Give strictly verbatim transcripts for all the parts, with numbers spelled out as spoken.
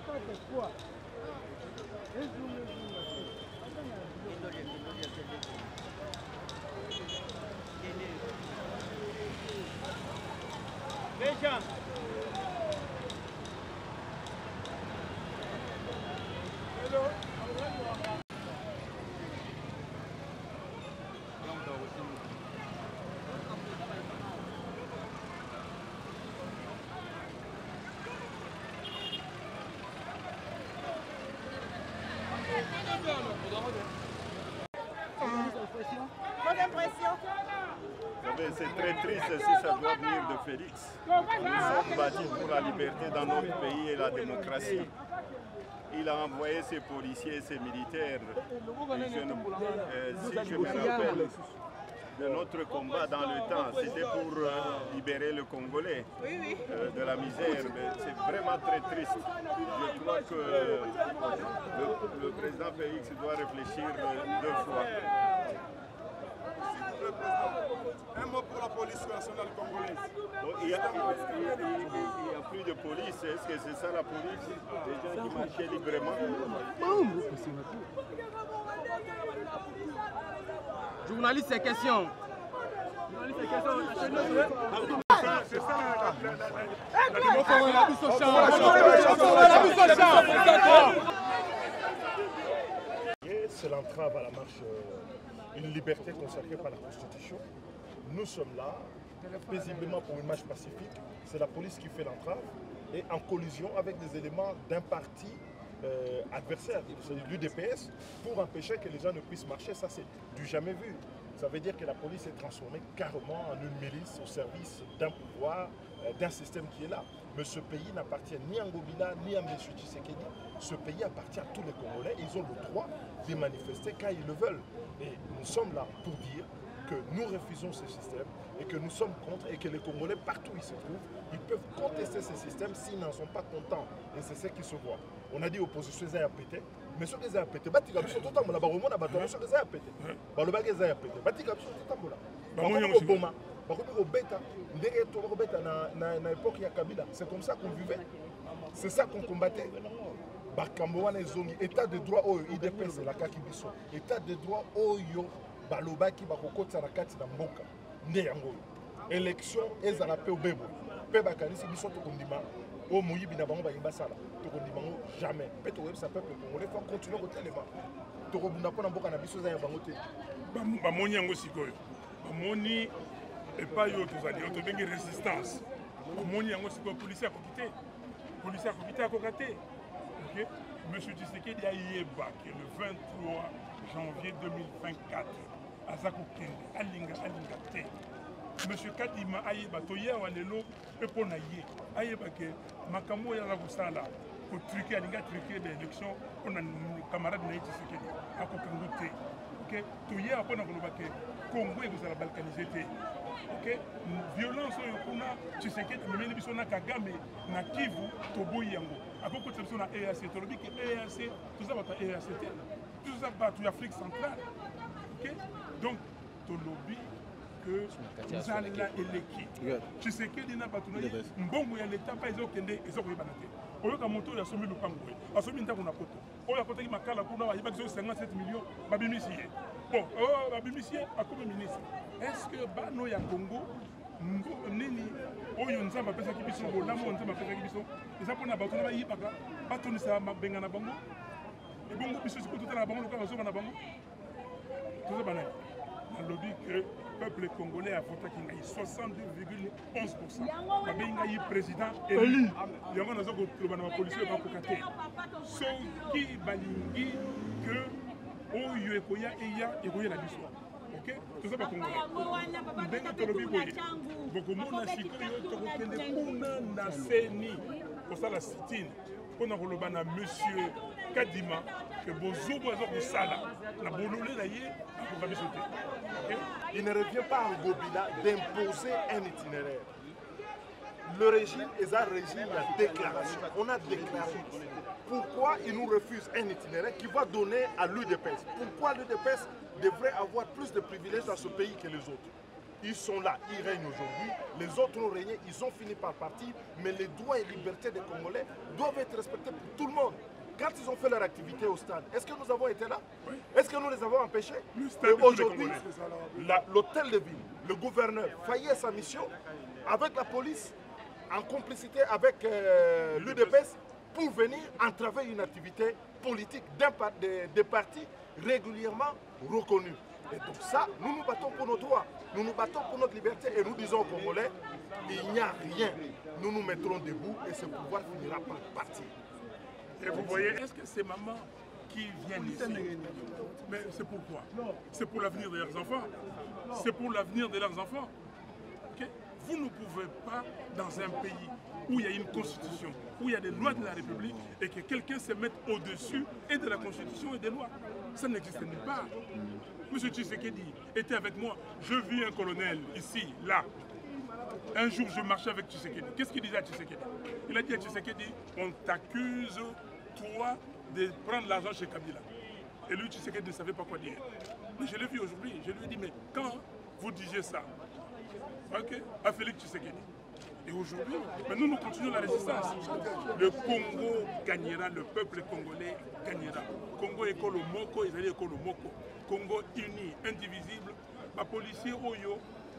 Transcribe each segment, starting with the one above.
Deixa. C'est très triste si ça doit venir de Félix. Nous sommes battus pour la liberté dans notre pays et la démocratie. Il a envoyé ses policiers et ses militaires. Et je ne, euh, si je me rappelle de notre combat dans le temps, c'était pour euh, libérer le Congolais euh, de la misère. C'est vraiment très triste. Je crois que euh, le, le président Félix doit réfléchir euh, deux fois. Un mot pour la police nationale congolaise. Bon, il n'y a, a plus de police. Est-ce que c'est ça la police? Des gens qui marchaient librement. Journaliste, c'est question. Journaliste, c'est question. C'est ça C'est l'entrave à la marche. Une liberté consacrée par la Constitution. Nous sommes là, paisiblement pour une marche pacifique. C'est la police qui fait l'entrave et en collision avec des éléments d'un parti euh, adversaire, c'est l'U D P S, pour empêcher que les gens ne puissent marcher. Ça, c'est du jamais vu. Ça veut dire que la police est transformée carrément en une milice au service d'un pouvoir, euh, d'un système qui est là. Mais ce pays n'appartient ni à Ngobila, ni à M. Tshisekedi. Ce pays appartient à tous les Congolais. Ils ont le droit de manifester quand ils le veulent. Et nous sommes là pour dire que nous refusons ce système et que nous sommes contre et que les Congolais, partout où ils se trouvent, ils peuvent contester ce système s'ils n'en sont pas contents. Et c'est ce qui se voit. On a dit opposition est pété, mais ceux qui ont pété, ils ont tout le temps, ils ont pété. Ils ont pété. Na époque ya Kabila, c'est comme ça qu'on vivait, c'est ça qu'on combattait. Bakamboana ezongi état de droit oyo I D P S la kaki biso, état de droit oyo balobaki bakokotisa na kati na mboka nde yango. Élection ezala pe obebo, pe bakanisi biso tokondima o moyibi na bango bayimba sala, tokondima ngo jamais. Pe to web sa peuple congolais faut continuer ko telema. Tokobunda pona mboka na biso za ya bango te. Ba moni yango sikoyo. Ba moni et pas yo tozali yo tobengi résistance. Moni yango sikoyo policier akokite. Policier akokite akokate. OK? Monsieur Tshisekedi a yeba que le vingt-trois janvier deux mille vingt-quatre azako kende alinga alinga te. Monsieur Kadima ayeba toya walelo pe pona ye. Ayeba que makambo ya ko sala ko truquer alinga truquer l'élection on a camarade na Tshisekedi akokango te. OK? Toya pona ko ke Congo ezala balkanisé te. OK? Violence oyo kuna Tshisekedi memeli biso na Kagame na Kivu toboyi yango. Akoko biso na E A C tolobi ke E A C tout ça bata E A C te. Tout ça bata Afrique centrale. OK? Donc tolobi que nous allons là eleki. Tshisekedi na batu na mbongo ya l'état pa ezokende ezokoyeba na te. Oyo ka moto ya somi lupango. Asomi ndako na poto. Oyo akota ki makala kuna ba yeba biso cinquante-sept millions babimisi ye. Bon, oh babimisi ye akomi ministre. Est-ce que bano ya Congo nini oyo nzamba pesa ki biso bolamo nzamba pesa ki biso eza pona bato na bayibaka batonisa mabenga na bango et bongo biso siko tout na bango lokaka zoka na bango tout ça bana na lobby que peuple congolais a voté ki ngai soixante-deux virgule onze pour cent babenga yi président élu yango nazo ko loba na policier ba kokate so ki balingi que oyo ekoya eya ekoya na biso. OK? Tout ça va congolais. Benga tolobi boye. Bokomona sikoyo tokokende kuna na seni. Pour ça la sitine. Pona koloba na monsieur Kadima que bozubo azo kosala na bolole na ye akokabi sauter. OK? Il ne revient pas en Ngobila d'imposer un itinéraire. Le régime est un régime de déclaration. On a déclaré. Pourquoi il nous refuse un itinéraire qui va donner à l'U D P S? Pourquoi l'U D P S devrait avoir plus de privilèges dans ce pays que les autres? Ils sont là, ils règnent aujourd'hui. Les autres ont régné, ils ont fini par partir. Mais les droits et libertés des Congolais doivent être respectés pour tout le monde. Quand ils ont fait leur activité au stade, est-ce que nous avons été là? Oui. Est-ce que nous les avons empêchés? Aujourd'hui, l'hôtel de ville, le gouverneur faillit à sa mission avec la police, en complicité avec euh, l'U D P S, pour venir entraver une activité politique d'un des, des partis régulièrement reconnus. Et donc ça, nous nous battons pour nos droits, nous nous battons pour notre liberté et nous disons aux Congolais, il n'y a rien. Nous nous mettrons debout et ce pouvoir finira par partir. Et vous voyez, est-ce que ces mamans qui viennent ici, mais c'est pourquoi? C'est pour l'avenir de leurs enfants. C'est pour l'avenir de leurs enfants. Okay? Vous ne pouvez pas, dans un pays où il y a une constitution, où il y a des lois de la République, et que quelqu'un se mette au-dessus et de la constitution et des lois. Ça n'existe nulle part. Monsieur Tshisekedi était avec moi. Je vis un colonel ici, là. Un jour, je marchais avec Tshisekedi. Qu'est-ce qu'il disait à Tshisekedi? Il a dit à Tshisekedi, on t'accuse, toi, de prendre l'argent chez Kabila. Et lui, Tshisekedi ne savait pas quoi dire. Mais je l'ai vu aujourd'hui. Je lui ai dit, mais quand vous disiez ça, ok, à Félix Tshisekedi. Et aujourd'hui, nous, nous continuons la résistance. Le Congo gagnera, le peuple congolais gagnera. Congo est le Moko, Israël est le Moko. Congo uni, indivisible. Les policiers, Oyo,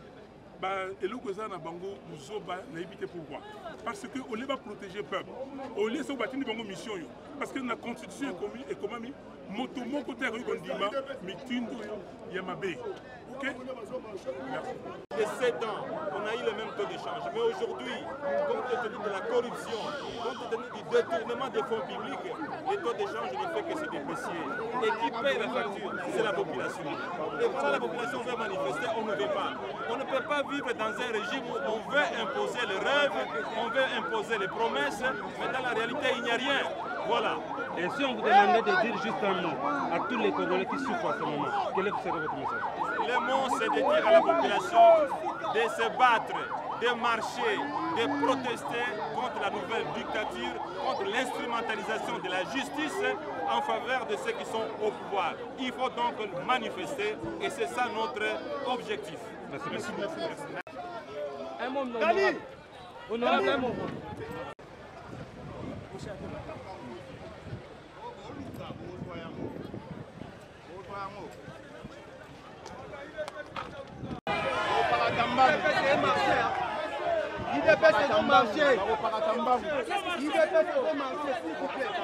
et le gouvernement na bango muzoba na éviter pourquoi parce que on les va protéger peuple on les so batini bango mission yo parce que la constitution est commis et comment mi moto mon côté ru kondima mitindo yo ya mabe. OK, il y a sept ans on a eu le même taux d'échange, mais aujourd'hui compte tenu de la corruption, compte tenu du détournement des fonds publics, les taux d'échange ne fait que se déprécier. Et qui paye la facture? C'est la population. Et quand la population veut manifester, on ne veut pas. On ne peut pas vivre dans un régime où on veut imposer le rêve, on veut imposer les promesses, mais dans la réalité, il n'y a rien. Voilà. Et si on vous demandait de dire juste un mot à tous les Congolais qui souffrent à ce moment, quel serait votre message? Le mot, c'est de dire à la population de se battre, de marcher, de protester contre la nouvelle dictature, contre l'instrumentalisation de la justice en faveur de ceux qui sont au pouvoir. Il faut donc manifester et c'est ça notre objectif. Merci beaucoup. Un mot honorable. Honorable, un mot. Il dépêche de marcher. Il dépêche de marcher, s'il vous plaît.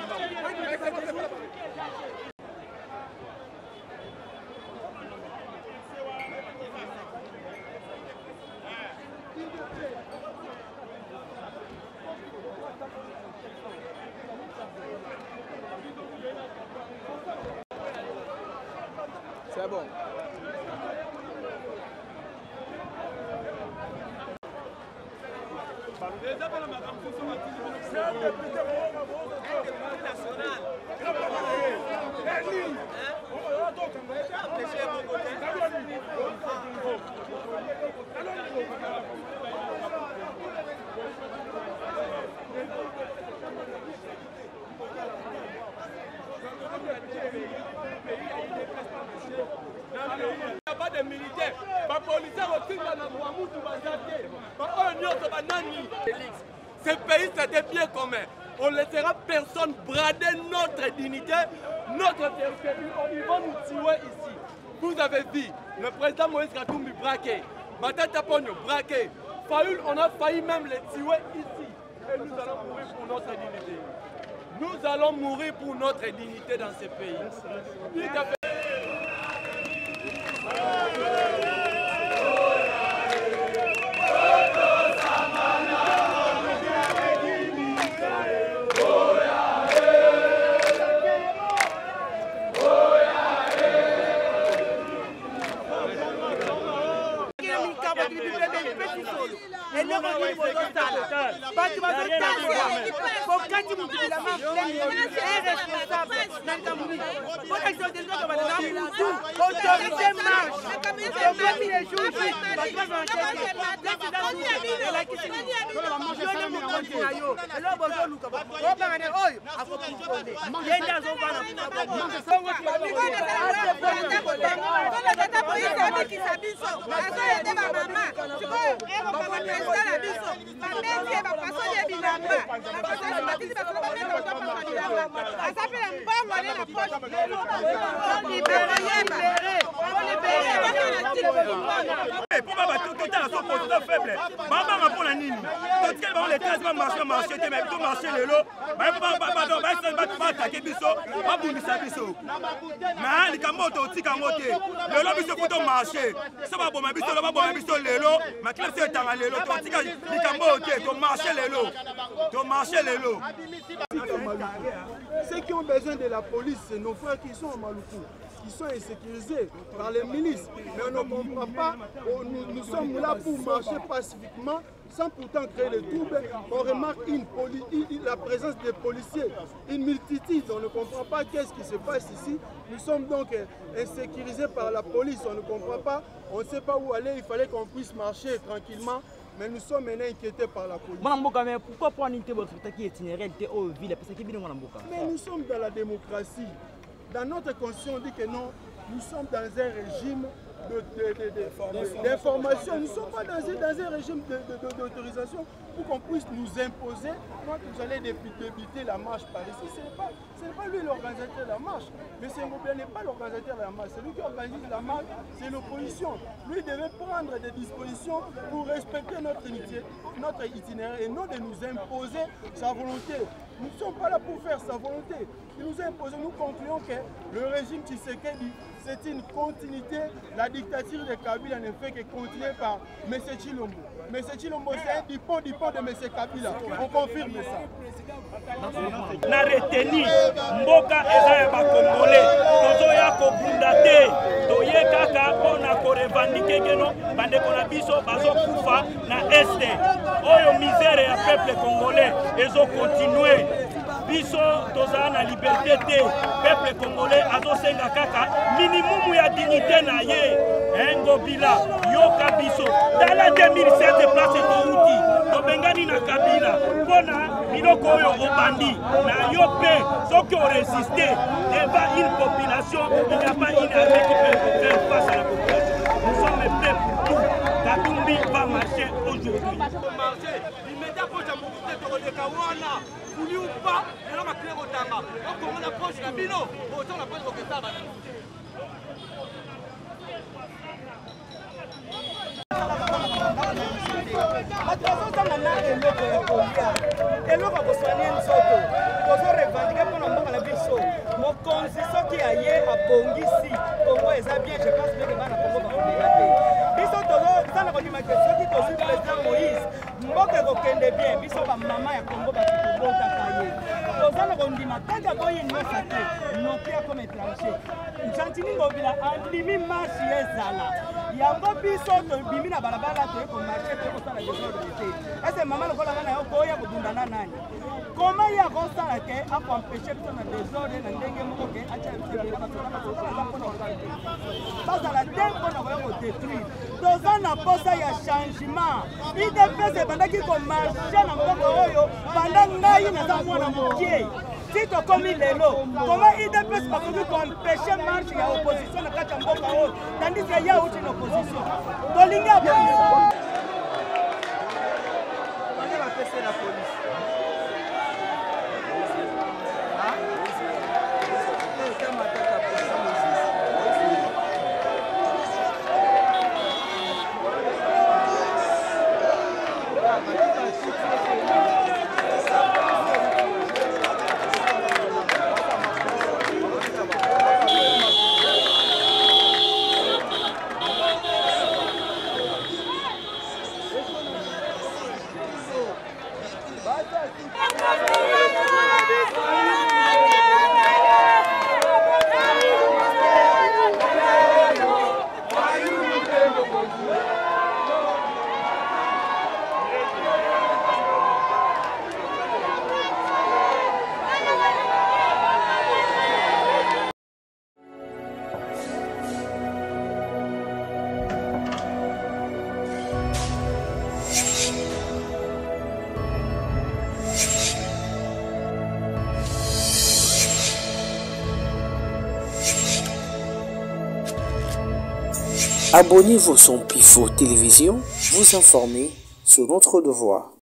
C'est bon. Il n'y a pas de militaires. Les policiers aussi dans la ce pays, c'est des biens communs. On ne laissera personne brader notre dignité, notre territoire. Ils vont nous tuer ici. Vous avez vu, le président Moïse Katumbi braqué, Matata Pogno braqué, Fayoul, on a failli même les tuer ici. Et nous allons mourir pour notre dignité. Nous allons mourir pour notre dignité dans ce pays. Bongo polisi abikisa biso azoyede bamama sikoyo baprofesa na biso bameti ye bapasoli ye bilamba bapasoli batisi basolo bameta bazoposa bilamba aza mpe na mbongo ne na poche olibere yeba olibere bakena tiki mpo batotala so position faible babanga mpona nini totikeli bango le treize bamarche marche te mais to marche lelo bato baatake biso babundisa biso ma likambo totika yango te lelo biso fo tomarche so baboma biso lo baboma biso lelo makila biso etanga lelo totika likambo te tomarche lelo tomarche lelo. Ceux qui ont besoin de la police, c'est nos frères qui sont en Maluku, qui sont insécurisés par les milices. Mais on ne comprend pas, nous, nous sommes là pour marcher pacifiquement, sans pourtant créer les troubles. On remarque une une, la présence des policiers, une multitude, on ne comprend pas qu'est-ce qui se passe ici. Nous sommes donc insécurisés par la police, on ne comprend pas, on ne sait pas où aller, il fallait qu'on puisse marcher tranquillement. Mais nous sommes maintenant inquiétés par la police. Mais pourquoi prendre une qui est itinéraire aux villes? Mais nous sommes dans la démocratie. Dans notre constitution, on dit que non, nous sommes dans un régime d'information. Nous ne sommes pas dans un, dans un régime d'autorisation pour qu'on puisse nous imposer. Quand vous allez débiter la marche par ici, ce n'est pas, pas lui l'organisateur de la marche. Mais ce n'est pas l'organisateur de la marche. Celui qui organise la marche, c'est l'opposition. Lui devait prendre des dispositions pour respecter notre, notre itinéraire et non de nous imposer sa volonté. Nous ne sommes pas là pour faire sa volonté. Il nous a imposé, nous concluons que le régime Tshisekedi, c'est une continuité. La dictature de Kabila ne fait que continuer par M. Tshilombo. M. Tshilombo, c'est un dipon dipon de M. Kabila. On confirme ça. Na reteni mboka eza ya bakongole tozoya kobunda te toye kaka mpona korevandike keno bandeko na biso bazokufa na este oyo misere ya peuple congolais ezokontinue biso tozala na liberté te peuple congolais azosenga kaka minimumu ya dignité na ye engobila yoka biso tala deux mille sept place touti tobengani na Kabila mpona biloko oyo obandi na yo mpe soki orésiste devant une population il n'y a pas une armée qui peut faire face à la population. Nous sommes prêts pour tout. Katumbi va marcher aujourd'hui. L'immédiat proche de mon de Kawana, voulu ou pas, et là ma clé au Tama. Donc on approche la Bino, autant on approche au Ketaba. eloko koswania nzoto tozorevendique mpona mboka na biso mokonzi soki aye abongisi kongo eza bien je pense bien ke bana kongo bakolela te biso toza na kondimake soki tozwi président Moïse mboka ekokende bien biso bamama ya kongo bakotobotaka ye toza na kondima tanke aboyi nyonsa te noki akoma étranger Ntantini Ngobila andimi marche ezala yango biso tobimi na balabala toye komarche te kosala desordre te ese mama lokola ngana yo koya kobundana nani koma ya kosala ke akoempêche biso na desordre na ndenge moko ke atia bisebela basola basola mpona kosalite bazala te mpona koya kodétruire toza na posa ya changement I D P S ebandaki komarche na mboka oyo banda ngai naza mwana mokie si tokomi lelo comment I D P S bakoki koempêche marche ya opposition na kati ya mboka oyo tandis ke ya uti na opposition tolingi abonisa bana bapese na polisi Abonnez-vous sur Pifo Télévision, vous informer sur notre devoir.